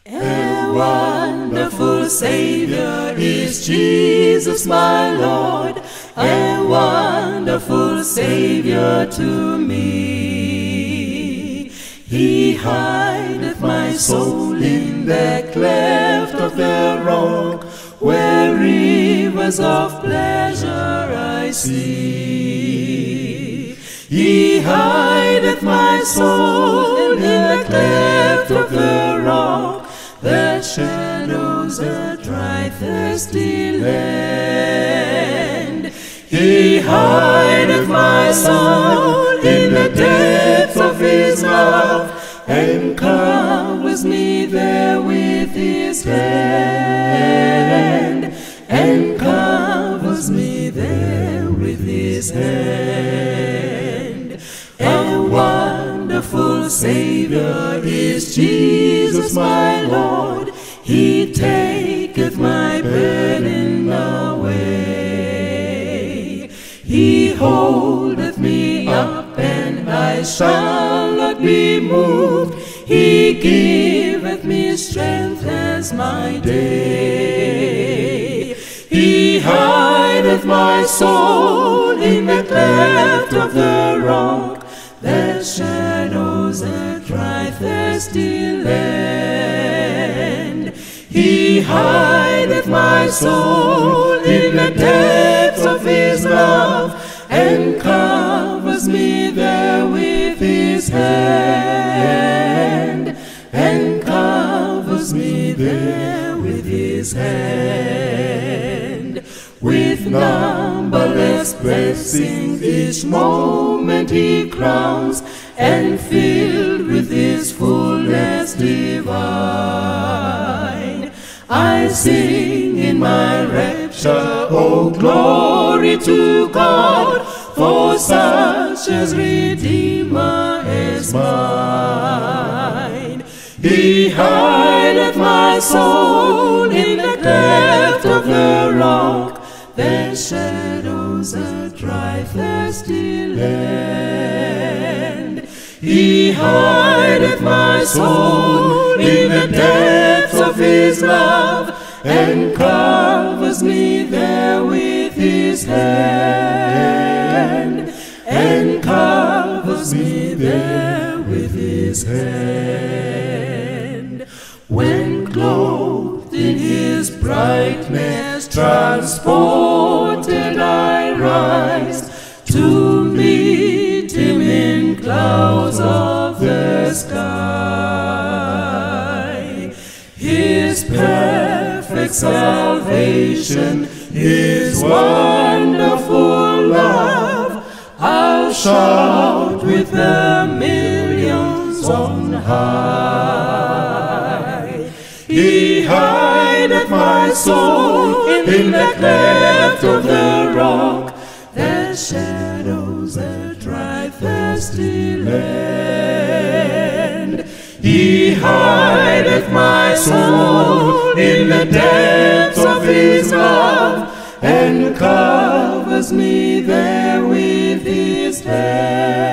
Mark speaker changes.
Speaker 1: A wonderful Savior is Jesus my Lord, a wonderful Savior to me. He hideth my soul in the cleft of the rock, where rivers of pleasure I see. He hideth my soul in the cleft of the rock, that shadows a dry, thirsty land. He hideth my soul in the depths of his love, and covers me there with his hand, and covers me there with his hand. A wonderful Savior is Jesus my Lord, he taketh my burden away. He holdeth me up, and I shall not be moved. He giveth me strength as my day. He hideth my soul in the cleft of the rock, that shadows a dry, thirsty land. He hideth my soul in the depths of his love, and covers me there with his hand, and covers me there with his hand. With numberless blessings each moment he crowns, and filled with his fullness divine, I sing in my rapture, oh glory to God, for such as Redeemer is mine. He hideth my soul in the cleft of the rock, that shadows a dry, thirsty land. He hideth my soul in the depths of his love, and covers me there with his hand, and covers me there with his hand. When clothed in his brightness, transported I rise, to meet him in clouds of the sky. His perfect salvation, his wonderful love, I'll shout with the millions on high. He hideth my soul in the cleft of the rock, that shadows a dry, thirsty land. He hideth my soul in the depths of his love, and covers me there with his hand.